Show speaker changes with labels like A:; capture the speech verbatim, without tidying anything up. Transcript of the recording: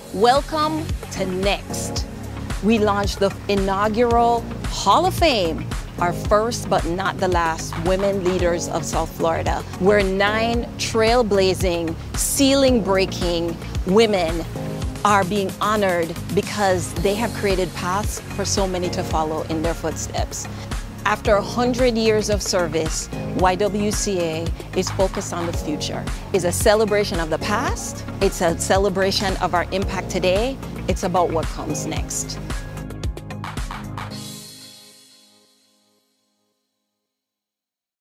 A: Welcome to Next. We launched the inaugural Hall of Fame, our first but not the last women leaders of South Florida, where nine trailblazing, ceiling-breaking women are being honored because they have created paths for so many to follow in their footsteps. After one hundred years of service, Y W C A is focused on the future. It's a celebration of the past, it's a celebration of our impact today, it's about what comes next.